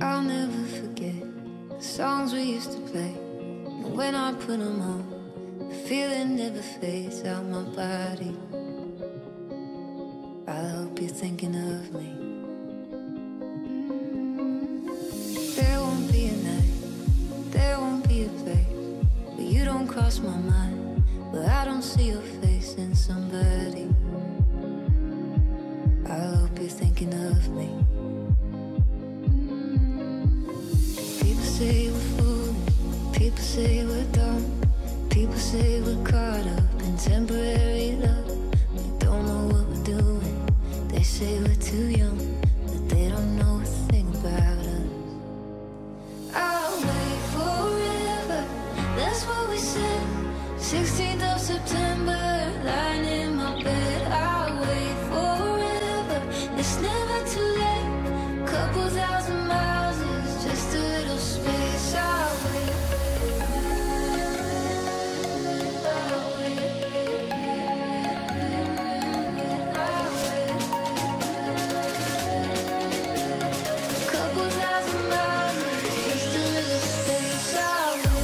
I'll never forget the songs we used to play, and when I put them on, the feeling never fades out my body. I hope you're thinking of me. There won't be a night, there won't be a place where you don't cross my mind, where I don't see your face in somebody. I hope you're thinking of me. People say we're foolish, people say we're dumb, people say we're caught up in temporary love. We don't know what we're doing, they say we're too young, but they don't know a thing about us. I'll wait forever, that's what we said. 16th of September, lying in my bed. I'll wait forever, it's never too late. Couple thousand miles is just a little space. I'll wait. Couple thousand miles is just a little space. I'll wait.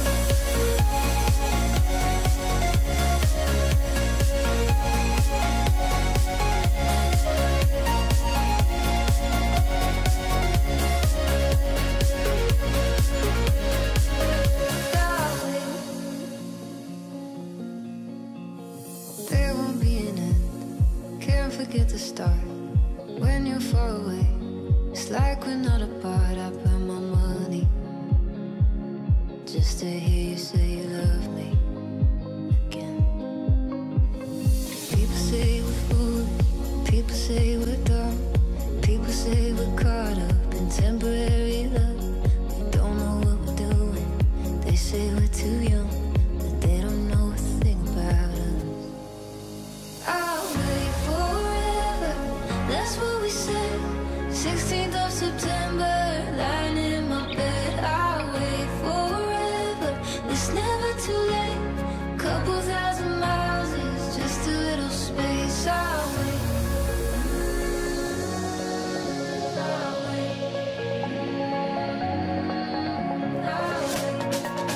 There won't be an end, can't forget the start. When you're far away, it's like we're not apart. I burn my money just to hear you say you love me again. People say we're foolish, people say we're dumb, people say we're caught up in temporary love. We don't know what we're doing, they say we're too young, but they don't know a thing about us. I'll wait forever, that's what we said. 16th of September, lying in my bed. I'll wait forever, it's never too late. Couple thousand miles is just a little space. I'll wait. I'll wait. I'll wait.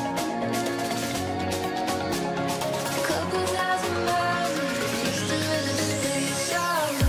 Couple thousand miles is just a little space. I'll wait.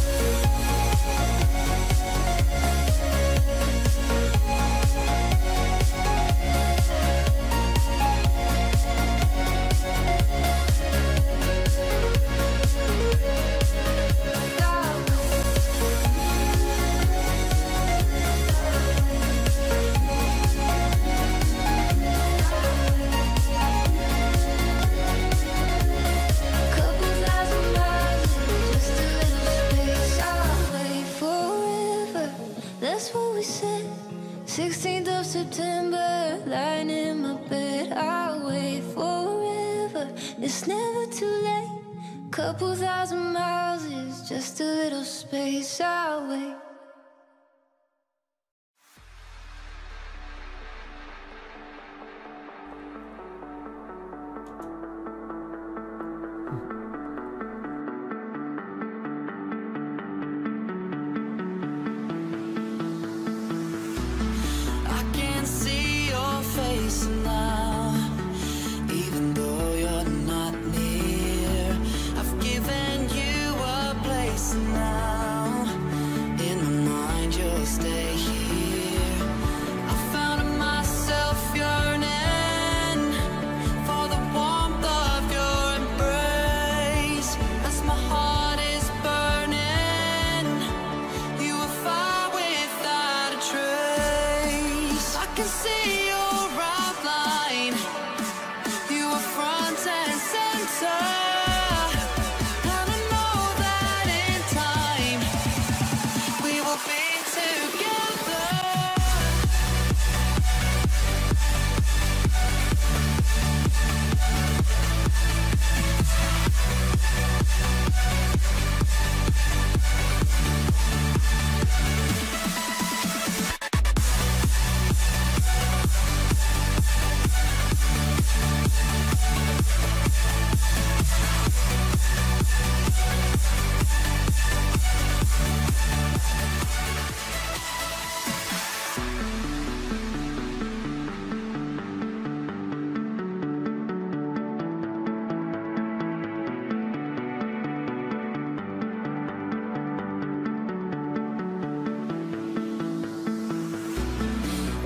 Couple thousand miles is just a little space. I'll wait forever, that's what we said. 16th of September, lying in my bed. I'll wait forever, it's never too late. Couple thousand miles is just a little space. I'll wait. I can see your face now, even though you're not near. I've given you a place now, in my mind you'll stay here. I found myself yearning for the warmth of your embrace. As my heart is burning, you were fire without a trace. I can see your outline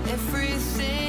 everything